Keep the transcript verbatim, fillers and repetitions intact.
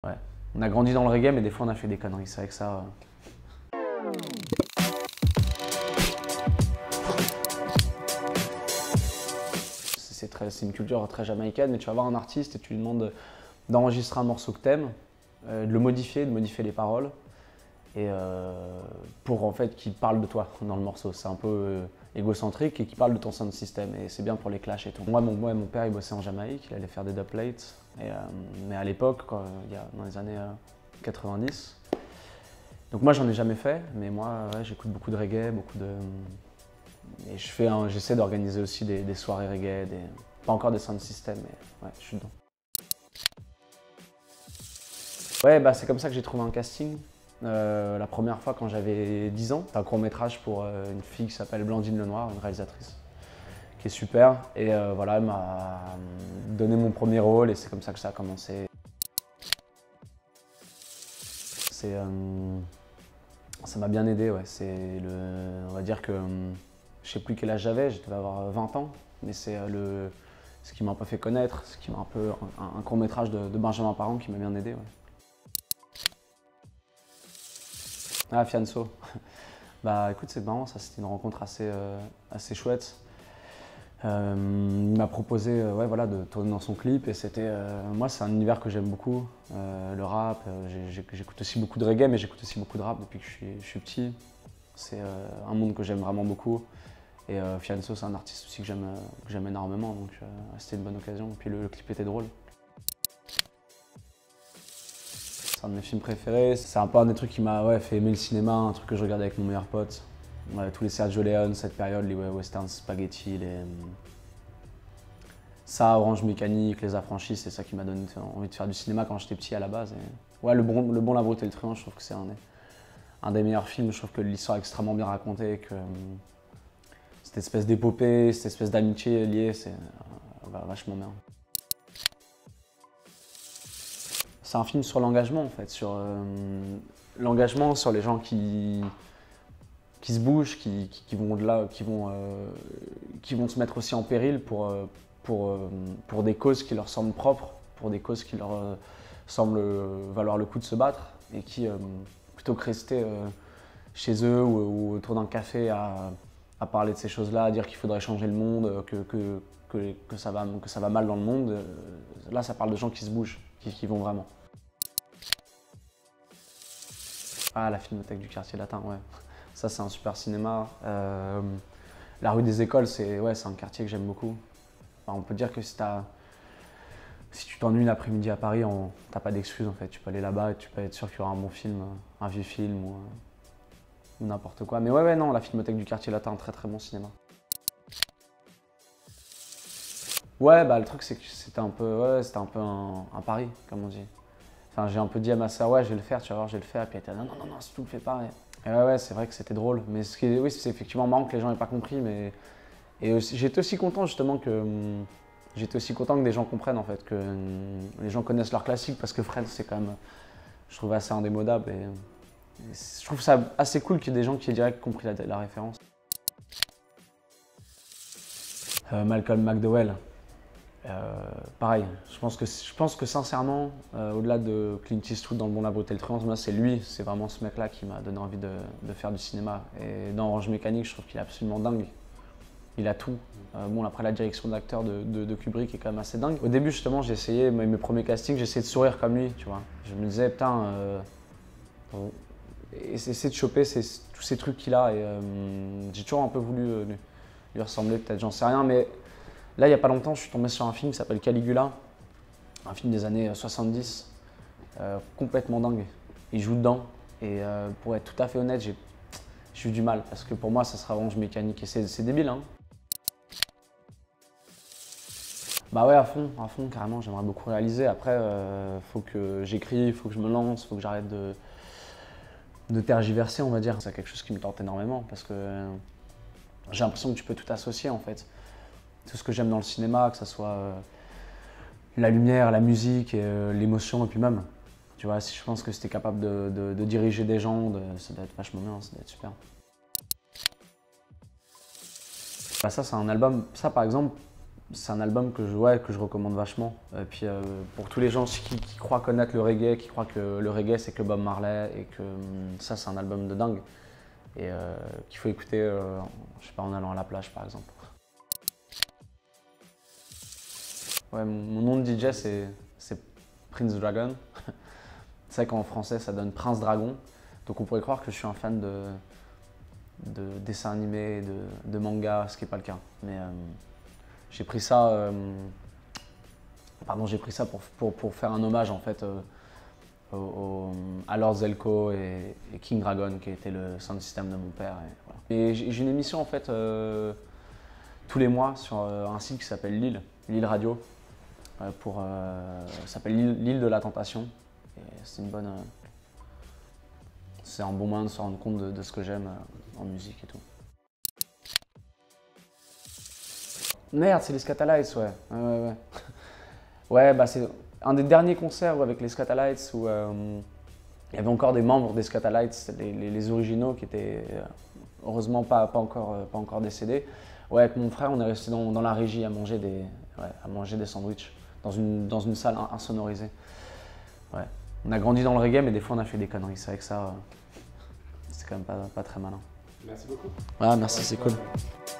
Ouais. On a grandi dans le reggae, mais des fois on a fait des conneries, c'est vrai que ça... Euh... C'est une culture très jamaïcaine, mais tu vas voir un artiste et tu lui demandes d'enregistrer un morceau que t'aimes, euh, de le modifier, de modifier les paroles, et euh, pour en fait qu'il parle de toi dans le morceau. C'est un peu euh, égocentrique et qu'il parle de ton sound system, et c'est bien pour les clashs et tout. Moi mon, moi, mon père il bossait en Jamaïque, il allait faire des dubplates, et, euh, mais à l'époque, il y a dans les années euh, quatre-vingt-dix, donc moi j'en ai jamais fait, mais moi ouais, j'écoute beaucoup de reggae, beaucoup de... Et je fais, hein, j'essaie d'organiser aussi des, des soirées reggae, des... pas encore des sound systems, mais ouais, je suis dedans. Ouais, bah c'est comme ça que j'ai trouvé un casting. Euh, la première fois quand j'avais dix ans, c'est un court métrage pour euh, une fille qui s'appelle Blandine Lenoir, une réalisatrice, qui est super. Et euh, voilà, elle m'a donné mon premier rôle et c'est comme ça que ça a commencé. C'est, euh, ça m'a bien aidé, ouais. C'est le, on va dire que je sais plus quel âge j'avais, je devais avoir vingt ans, mais c'est le, ce qui m'a un peu fait connaître, ce qui m'a un peu un, un court métrage de, de Benjamin Parent qui m'a bien aidé, ouais. Ah, Fianso. Bah écoute, c'est marrant, ça c'était une rencontre assez, euh, assez chouette. Euh, il m'a proposé euh, ouais, voilà, de tourner dans son clip et c'était, euh, moi c'est un univers que j'aime beaucoup, euh, le rap, euh, j'écoute aussi beaucoup de reggae mais j'écoute aussi beaucoup de rap depuis que je suis, je suis petit. C'est euh, un monde que j'aime vraiment beaucoup et euh, Fianso c'est un artiste aussi que j'aime euh, énormément, donc euh, c'était une bonne occasion et puis le, le clip était drôle. C'est un de mes films préférés, c'est un peu un des trucs qui m'a ouais, fait aimer le cinéma, un truc que je regardais avec mon meilleur pote. Ouais, tous les Sergio Leone, cette période, les western spaghetti, les... ça, Orange Mécanique, Les Affranchis, c'est ça qui m'a donné envie de faire du cinéma quand j'étais petit à la base. Et... ouais, Le Bon, le bon la Brute et le Truand, je trouve que c'est un, un des meilleurs films. Je trouve que l'histoire est extrêmement bien racontée, que cette espèce d'épopée, cette espèce d'amitié liée, c'est euh, vachement bien. C'est un film sur l'engagement en fait, sur euh, l'engagement, sur les gens qui, qui se bougent, qui, qui, qui vont au-delà, qui vont, euh, qui vont se mettre aussi en péril pour, euh, pour, euh, pour des causes qui leur semblent propres, pour des causes qui leur euh, semblent valoir le coup de se battre et qui, euh, plutôt que rester euh, chez eux ou, ou autour d'un café à, à parler de ces choses-là, à dire qu'il faudrait changer le monde, que, que, que, que, ça va, que ça va mal dans le monde, euh, là ça parle de gens qui se bougent, qui, qui vont vraiment. Ah, la Filmothèque du Quartier Latin, ouais. Ça, c'est un super cinéma. Euh, la rue des Écoles, c'est ouais, un quartier que j'aime beaucoup. Enfin, on peut dire que si, si tu t'ennuies l'après-midi à Paris, t'as pas d'excuse en fait. Tu peux aller là-bas et tu peux être sûr qu'il y aura un bon film, un vieux film ou, ou n'importe quoi. Mais ouais, ouais, non, la Filmothèque du Quartier Latin, un très très bon cinéma. Ouais, bah le truc, c'est que c'était un peu, ouais, c'était un peu un, un pari, comme on dit. Enfin, j'ai un peu dit à ma soeur, ouais, je vais le faire, tu vas voir, je vais le faire. Et puis elle était, non, non, non, non, surtout, le fais pas. Et ouais, ouais, c'est vrai que c'était drôle. Mais ce qui est, oui, c'est effectivement marrant que les gens n'aient pas compris. Mais et j'étais aussi content justement que j'étais aussi content que des gens comprennent en fait, que les gens connaissent leurs classiques parce que Friends, c'est quand même, je trouve assez indémodable. Et, et je trouve ça assez cool qu'il y ait des gens qui aient direct compris la, la référence. Euh, Malcolm McDowell. Euh, pareil, je pense que, je pense que sincèrement, euh, au-delà de Clint Eastwood dans Le Bon, la Brute et le Truand, moi c'est lui, c'est vraiment ce mec-là qui m'a donné envie de, de faire du cinéma. Et dans Orange Mécanique, je trouve qu'il est absolument dingue. Il a tout. Euh, bon, après la direction d'acteur de, de, de Kubrick est quand même assez dingue. Au début justement, j'ai essayé, mes, mes premiers castings, j'ai essayé de sourire comme lui, tu vois. Je me disais, putain, euh, essayer de choper ces, tous ces trucs qu'il a. Et euh, j'ai toujours un peu voulu euh, lui, lui ressembler, peut-être, j'en sais rien, mais là, il n'y a pas longtemps, je suis tombé sur un film qui s'appelle Caligula, un film des années soixante-dix, euh, complètement dingue. Il joue dedans, et euh, pour être tout à fait honnête, j'ai eu du mal, parce que pour moi, ça sera Orange Mécanique, et c'est débile, hein. Bah ouais, à fond, à fond, carrément, j'aimerais beaucoup réaliser. Après, euh, faut que j'écris, faut que je me lance, faut que j'arrête de, de tergiverser, on va dire. C'est quelque chose qui me tente énormément, parce que euh, j'ai l'impression que tu peux tout associer, en fait. Tout ce que j'aime dans le cinéma, que ce soit euh, la lumière, la musique, euh, l'émotion, et puis même, tu vois, si je pense que si t'es capable de, de, de diriger des gens, de, ça doit être vachement bien, ça doit être super. Bah ça, c'est un album, ça par exemple, C'est un album que je, ouais, que je recommande vachement. Et puis euh, pour tous les gens qui, qui croient connaître le reggae, qui croient que le reggae c'est que Bob Marley et que hum, ça c'est un album de dingue et euh, qu'il faut écouter, euh, je sais pas, en allant à la plage par exemple. Ouais, mon, mon nom de D J c'est Prince Dragon. C'est vrai qu'en français ça donne Prince Dragon. Donc on pourrait croire que je suis un fan de, de dessins animés, de, de manga, ce qui n'est pas le cas. Mais euh, j'ai pris ça, euh, pardon, j'ai pris ça pour, pour, pour faire un hommage en fait euh, au, au, à Lord Zelko et, et King Dragon qui était le sound system de mon père. Et, voilà. Et j'ai une émission en fait euh, tous les mois sur euh, un site qui s'appelle Lille, Lille Radio. Euh, pour, euh, ça s'appelle L'île de la Tentation. C'est une bonne, euh, c'est un bon moyen de se rendre compte de, de ce que j'aime euh, en musique et tout. Merde, c'est les Skatalites, ouais. Ouais, ouais, ouais. Ouais, bah c'est un des derniers concerts avec les Skatalites où euh, il y avait encore des membres des Skatalites, les, les, les originaux qui étaient euh, heureusement pas, pas, encore, euh, pas encore décédés. Ouais, avec mon frère, on est resté dans, dans la régie à manger des, ouais, à manger des sandwichs dans une, dans une salle insonorisée. Ouais. On a grandi dans le reggae, mais des fois on a fait des conneries. C'est vrai que ça, euh, c'est quand même pas, pas très malin. Merci beaucoup. Ouais, merci, c'est cool.